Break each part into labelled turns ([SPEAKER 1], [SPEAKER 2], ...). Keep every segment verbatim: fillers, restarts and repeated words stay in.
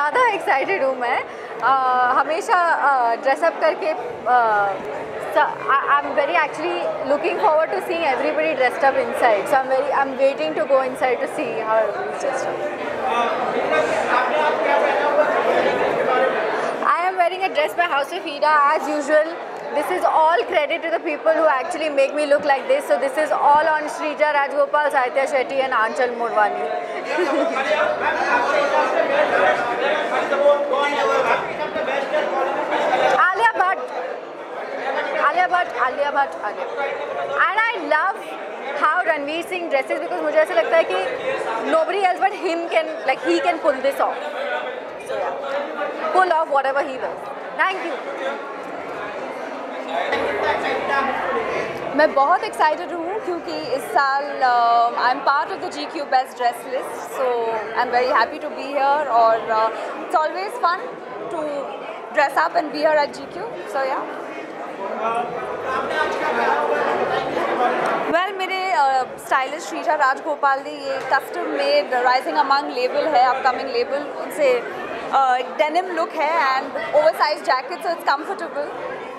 [SPEAKER 1] ज़्यादा एक्साइटेड हूँ मैं। uh, हमेशा ड्रेसअप uh, करके I am very actually looking forward to seeing everybody dressed up inside, so I am very I am waiting to go inside to see how it's dressed up. I am wearing a dress by House of Ida as usual. This is all credit to the people who actually make me look like this. So this is all on Shrija Rajgopal, Saitya Shetty and Aanchal Murwani. Alia Bhatt. Alia Bhatt, Alia Bhatt, Alia Bhatt. And I love how Ranveer Singh dresses because मुझे ऐसा लगता है कि nobody else but him can, like he can pull this off. So yeah, pull off whatever he will. Thank you.
[SPEAKER 2] मैं बहुत excited हूँ क्योंकि इस साल I am part of the G Q best dress list, so I am very happy to be here और it's always fun to dress up and be here at G Q, so yeah. Well मेरे stylish uh, Shreeja Rajagopal ने ये custom made rising among label है, upcoming label, उनसे denim look है and over size jacket, so it's comfortable.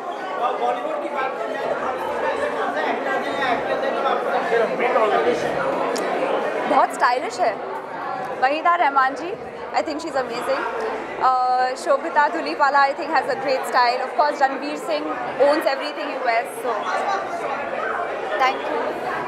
[SPEAKER 2] बहुत stylish है। वहीदा रहमान जी, आई think she is amazing. Sobhita Dhulipala I think has a great style. Of course Ranveer Singh owns everything he wears, so thank you.